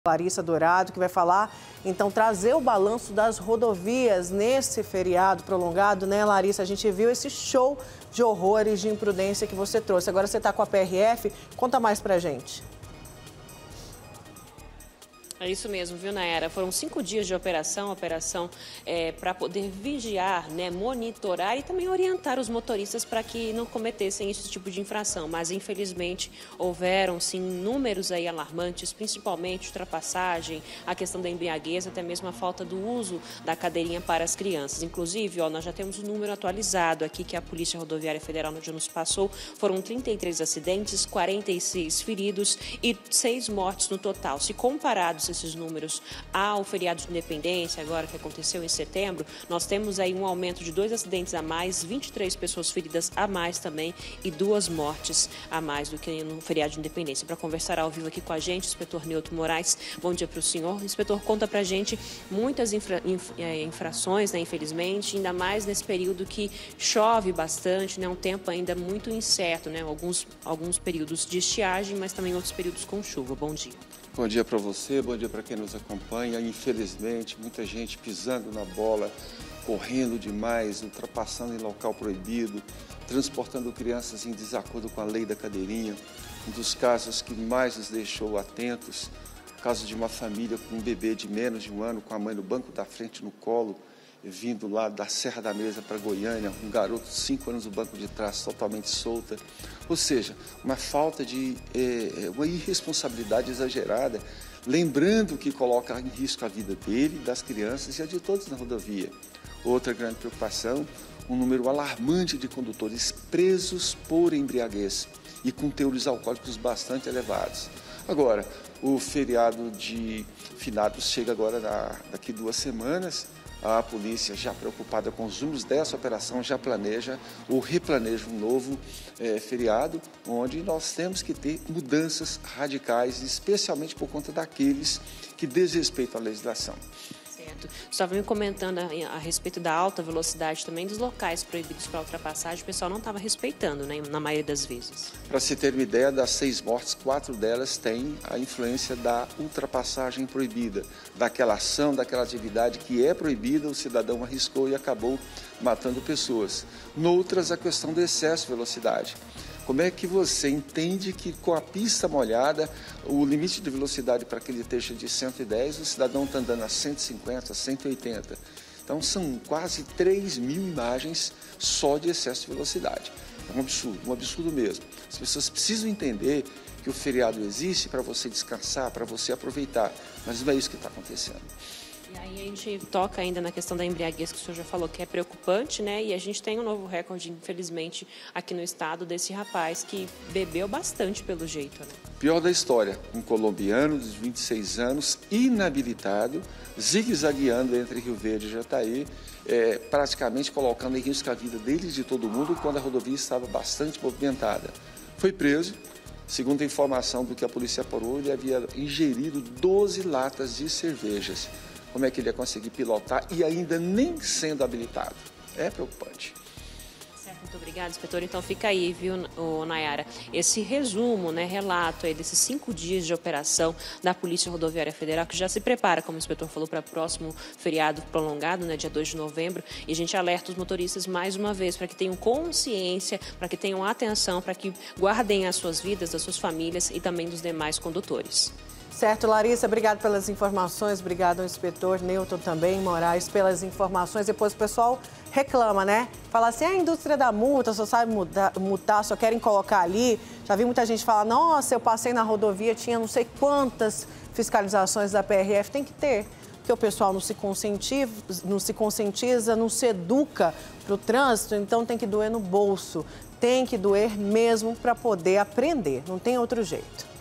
Larissa Dourado, que vai falar, então, trazer o balanço das rodovias nesse feriado prolongado, né, Larissa? A gente viu esse show de horrores, de imprudência que você trouxe. Agora você está com a PRF, conta mais pra gente. É isso mesmo, viu, Nayara? Foram 5 dias de operação para poder vigiar, né, monitorar e também orientar os motoristas para que não cometessem esse tipo de infração. Mas, infelizmente, houveram, sim, números aí alarmantes, principalmente ultrapassagem, a questão da embriaguez, até mesmo a falta do uso da cadeirinha para as crianças. Inclusive, nós já temos o número atualizado aqui que a Polícia Rodoviária Federal no dia nos passou. Foram 33 acidentes, 46 feridos e 6 mortes no total. Se comparados esses números ao feriado de Independência, agora que aconteceu em setembro, nós temos aí um aumento de 2 acidentes a mais, 23 pessoas feridas a mais também e 2 mortes a mais do que no feriado de Independência. Para conversar ao vivo aqui com a gente, o inspetor Nilton Moraes, bom dia para o senhor. Inspetor, conta para a gente muitas infrações, né, infelizmente, ainda mais nesse período que chove bastante, né, um tempo ainda muito incerto, né, alguns períodos de estiagem, mas também outros períodos com chuva. Bom dia. Bom dia para você, bom dia para quem nos acompanha. Infelizmente, muita gente pisando na bola, correndo demais, ultrapassando em local proibido, transportando crianças em desacordo com a lei da cadeirinha. Um dos casos que mais nos deixou atentos, o caso de uma família com um bebê de menos de 1 ano, com a mãe no banco da frente no colo, vindo lá da Serra da Mesa para Goiânia, um garoto de 5 anos no banco de trás, totalmente solta. Ou seja, uma falta de, uma irresponsabilidade exagerada, lembrando que coloca em risco a vida dele, das crianças e a de todos na rodovia. Outra grande preocupação, um número alarmante de condutores presos por embriaguez e com teores alcoólicos bastante elevados. Agora, o feriado de finados chega agora daqui 2 semanas. A polícia, já preocupada com os números dessa operação, já planeja ou replaneja um novo feriado, onde nós temos que ter mudanças radicais, especialmente por conta daqueles que desrespeitam a legislação. Certo. Você estava me comentando a respeito da alta velocidade também, dos locais proibidos para ultrapassagem, o pessoal não estava respeitando, né, na maioria das vezes. Para se ter uma ideia, das 6 mortes, 4 delas têm a influência da ultrapassagem proibida, daquela ação, daquela atividade que é proibida, o cidadão arriscou e acabou matando pessoas. Noutras, a questão do excesso de velocidade. Como é que você entende que com a pista molhada, o limite de velocidade para aquele trecho é de 110, o cidadão está andando a 150, 180. Então são quase 3.000 imagens só de excesso de velocidade. É um absurdo mesmo. As pessoas precisam entender que o feriado existe para você descansar, para você aproveitar, mas não é isso que está acontecendo. E aí a gente toca ainda na questão da embriaguez, que o senhor já falou que é preocupante, né? E a gente tem um novo recorde, infelizmente, aqui no estado, desse rapaz que bebeu bastante pelo jeito, né? Pior da história, um colombiano de 26 anos, inabilitado, zigue-zagueando entre Rio Verde e Jataí, praticamente colocando em risco a vida dele e de todo mundo quando a rodovia estava bastante movimentada. Foi preso. Segundo a informação do que a polícia apurou, ele havia ingerido 12 latas de cervejas. Como é que ele ia conseguir pilotar e ainda nem sendo habilitado? É preocupante. Certo, muito obrigada, inspetor. Então fica aí, viu, Nayara, esse resumo, né, relato aí desses 5 dias de operação da Polícia Rodoviária Federal, que já se prepara, como o inspetor falou, para o próximo feriado prolongado, né, dia 2 de novembro. E a gente alerta os motoristas mais uma vez para que tenham consciência, para que tenham atenção, para que guardem as suas vidas, das suas famílias e também dos demais condutores. Certo, Larissa, obrigado pelas informações, obrigado ao inspetor Nilton também, Moraes, pelas informações. Depois o pessoal reclama, né? Fala assim, a indústria da multa só sabe multar, só querem colocar ali. Já vi muita gente falar, nossa, eu passei na rodovia, tinha não sei quantas fiscalizações da PRF. Tem que ter, porque o pessoal não se conscientiza, não se educa para o trânsito, então tem que doer no bolso. Tem que doer mesmo para poder aprender, não tem outro jeito.